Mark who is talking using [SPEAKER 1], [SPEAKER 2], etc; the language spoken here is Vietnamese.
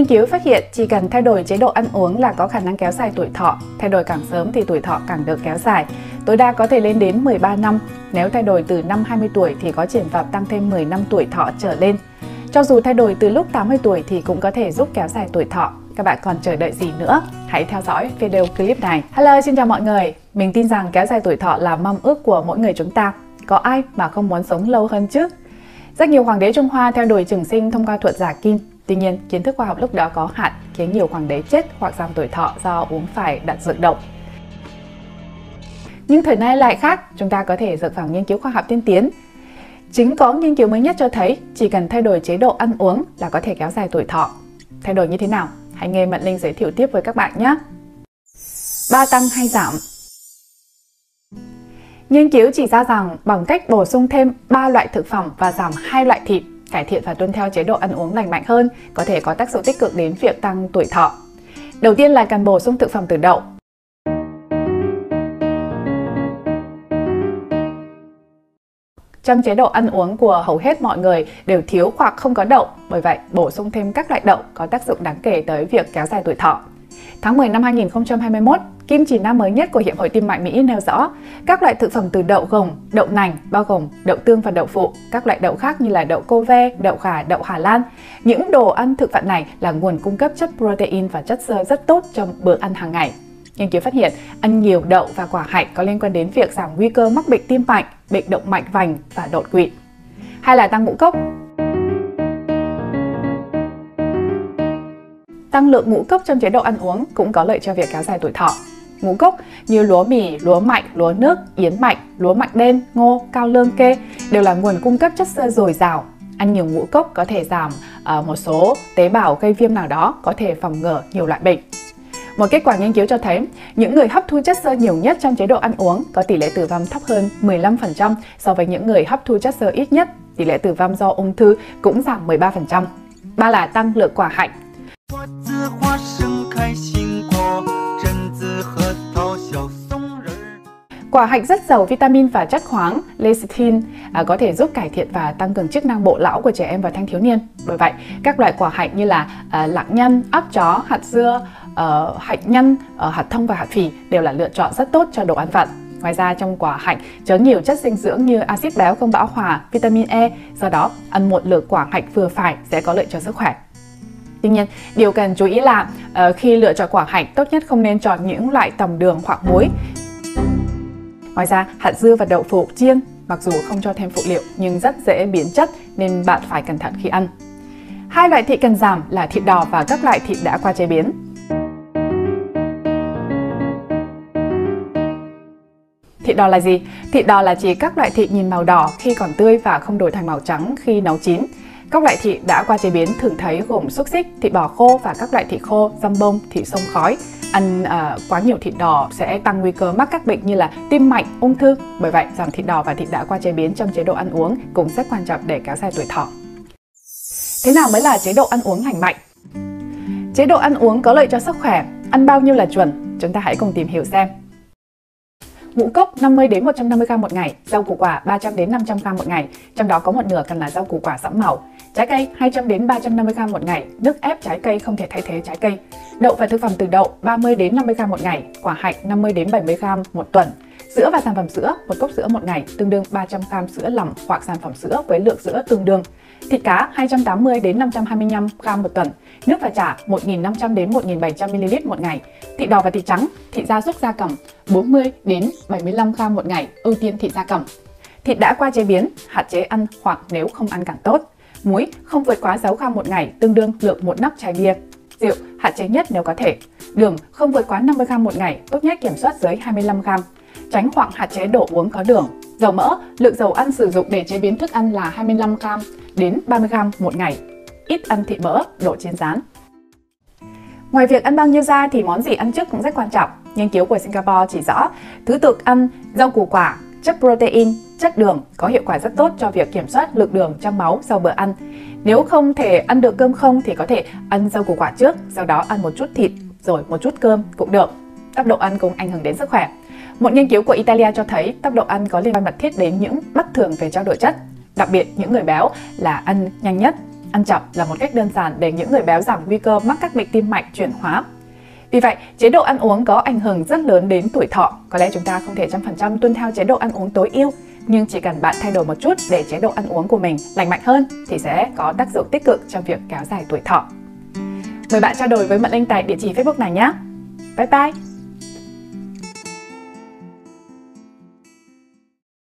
[SPEAKER 1] Nghiên cứu phát hiện chỉ cần thay đổi chế độ ăn uống là có khả năng kéo dài tuổi thọ. Thay đổi càng sớm thì tuổi thọ càng được kéo dài, tối đa có thể lên đến 13 năm. Nếu thay đổi từ năm 20 tuổi thì có triển vọng tăng thêm 10 năm tuổi thọ trở lên. Cho dù thay đổi từ lúc 80 tuổi thì cũng có thể giúp kéo dài tuổi thọ. Các bạn còn chờ đợi gì nữa? Hãy theo dõi video clip này. Hello, xin chào mọi người. Mình tin rằng kéo dài tuổi thọ là mong ước của mỗi người chúng ta. Có ai mà không muốn sống lâu hơn chứ? Rất nhiều hoàng đế Trung Hoa theo đuổi trường sinh thông qua thuật giả kim. Tuy nhiên, kiến thức khoa học lúc đó có hạn, khiến nhiều hoàng đế chết hoặc giảm tuổi thọ do uống phải đạn dược độc. Nhưng thời nay lại khác, chúng ta có thể dựa vào nghiên cứu khoa học tiên tiến. Chính có nghiên cứu mới nhất cho thấy chỉ cần thay đổi chế độ ăn uống là có thể kéo dài tuổi thọ. Thay đổi như thế nào? Hãy nghe Mận Linh giới thiệu tiếp với các bạn nhé. 3 tăng hay giảm? Nghiên cứu chỉ ra rằng bằng cách bổ sung thêm 3 loại thực phẩm và giảm 2 loại thịt, cải thiện và tuân theo chế độ ăn uống lành mạnh hơn có thể có tác dụng tích cực đến việc tăng tuổi thọ. Đầu tiên là cần bổ sung thực phẩm từ đậu. Trong chế độ ăn uống của hầu hết mọi người đều thiếu hoặc không có đậu, bởi vậy bổ sung thêm các loại đậu có tác dụng đáng kể tới việc kéo dài tuổi thọ. Tháng 10 năm 2021, kim chỉ nam mới nhất của Hiệp hội Tim mạch Mỹ nêu rõ các loại thực phẩm từ đậu gồm đậu nành, bao gồm đậu tương và đậu phụ, các loại đậu khác như là đậu cô ve, đậu gà, đậu Hà Lan. Những đồ ăn thực vật này là nguồn cung cấp chất protein và chất xơ rất tốt trong bữa ăn hàng ngày. Nghiên cứu phát hiện ăn nhiều đậu và quả hạch có liên quan đến việc giảm nguy cơ mắc bệnh tim mạch, bệnh động mạch vành và đột quỵ. Hay là tăng ngũ cốc. Tăng lượng ngũ cốc trong chế độ ăn uống cũng có lợi cho việc kéo dài tuổi thọ. Ngũ cốc như lúa mì, lúa mạch, lúa nước, yến mạch, lúa mạch đen, ngô, cao lương kê đều là nguồn cung cấp chất xơ dồi dào. Ăn nhiều ngũ cốc có thể giảm một số tế bào gây viêm nào đó, có thể phòng ngừa nhiều loại bệnh. Một kết quả nghiên cứu cho thấy, những người hấp thu chất xơ nhiều nhất trong chế độ ăn uống có tỷ lệ tử vong thấp hơn 15% so với những người hấp thu chất xơ ít nhất. Tỷ lệ tử vong do ung thư cũng giảm 13%. 3 là tăng lượng quả hạch. Quả hạch rất giàu vitamin và chất khoáng, lecithin, có thể giúp cải thiện và tăng cường chức năng bộ não của trẻ em và thanh thiếu niên. Bởi vậy, các loại quả hạch như là lạc nhân, óc chó, hạt dưa, hạnh nhân, hạt thông và hạt phì đều là lựa chọn rất tốt cho đồ ăn vặt. Ngoài ra, trong quả hạch chứa nhiều chất dinh dưỡng như axit béo không bão hòa, vitamin E, do đó ăn một lượng quả hạch vừa phải sẽ có lợi cho sức khỏe. Tuy nhiên, điều cần chú ý là khi lựa chọn quả hạch, tốt nhất không nên chọn những loại tầm đường hoặc muối. Ngoài ra, hạt dưa và đậu phụ chiên, mặc dù không cho thêm phụ liệu nhưng rất dễ biến chất nên bạn phải cẩn thận khi ăn. 2 loại thịt cần giảm là thịt đỏ và các loại thịt đã qua chế biến. Thịt đỏ là gì? Thịt đỏ là chỉ các loại thịt nhìn màu đỏ khi còn tươi và không đổi thành màu trắng khi nấu chín. Các loại thịt đã qua chế biến thường thấy gồm xúc xích, thịt bò khô và các loại thịt khô, dăm bông, thịt xông khói. Ăn quá nhiều thịt đỏ sẽ tăng nguy cơ mắc các bệnh như là tim mạch, ung thư. Bởi vậy, giảm thịt đỏ và thịt đã qua chế biến trong chế độ ăn uống cũng rất quan trọng để kéo dài tuổi thọ. Thế nào mới là chế độ ăn uống lành mạnh? Chế độ ăn uống có lợi cho sức khỏe, ăn bao nhiêu là chuẩn? Chúng ta hãy cùng tìm hiểu xem. Ngũ cốc 50 đến 150 g một ngày, rau củ quả 300 đến 500 g một ngày, trong đó có một nửa cần là rau củ quả sẫm màu. Trái cây 200 đến 350 g một ngày, nước ép trái cây không thể thay thế trái cây. Đậu và thực phẩm từ đậu 30 đến 50 g một ngày, quả hạch 50 đến 70 g một tuần. Sữa và sản phẩm sữa, một cốc sữa một ngày tương đương 300 g sữa lỏng hoặc sản phẩm sữa với lượng sữa tương đương. Thịt cá 280 đến 525 g một tuần. Nước và chả 1.500 đến 1.700 ml một ngày. Thịt đỏ và thịt trắng, thịt gia súc gia cầm 40 đến 75 g một ngày, ưu tiên thịt gia cầm. Thịt đã qua chế biến, hạn chế ăn hoặc nếu không ăn càng tốt. Muối không vượt quá 6 g một ngày, tương đương lượng một nắp chai bia. Rượu hạn chế nhất nếu có thể. Đường không vượt quá 50 g một ngày, tốt nhất kiểm soát dưới 25 g. Tránh hoặc hạn chế đồ uống có đường. Dầu mỡ, lượng dầu ăn sử dụng để chế biến thức ăn là 25 g đến 30 g một ngày. Ít ăn thịt mỡ, đồ chiên rán. Ngoài việc ăn bao nhiêu ra thì món gì ăn trước cũng rất quan trọng. Nghiên cứu của Singapore chỉ rõ thứ tự ăn rau củ quả, chất protein, chất đường có hiệu quả rất tốt cho việc kiểm soát lượng đường trong máu sau bữa ăn. Nếu không thể ăn được cơm không thì có thể ăn rau củ quả trước, sau đó ăn một chút thịt rồi một chút cơm cũng được. Tốc độ ăn cũng ảnh hưởng đến sức khỏe. Một nghiên cứu của Italia cho thấy tốc độ ăn có liên quan mật thiết đến những bất thường về trao đổi chất. Đặc biệt những người béo là ăn nhanh nhất, ăn chậm là một cách đơn giản để những người béo giảm nguy cơ mắc các bệnh tim mạch chuyển hóa. Vì vậy, chế độ ăn uống có ảnh hưởng rất lớn đến tuổi thọ. Có lẽ chúng ta không thể 100% tuân theo chế độ ăn uống tối ưu, nhưng chỉ cần bạn thay đổi một chút để chế độ ăn uống của mình lành mạnh hơn thì sẽ có tác dụng tích cực trong việc kéo dài tuổi thọ. Mời bạn trao đổi với Mận Linh tại địa chỉ Facebook này nhé. Bye bye!